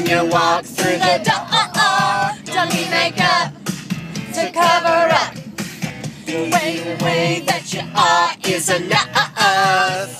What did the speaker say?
you walk through the door. Don't need makeup to cover up the way that you are is enough.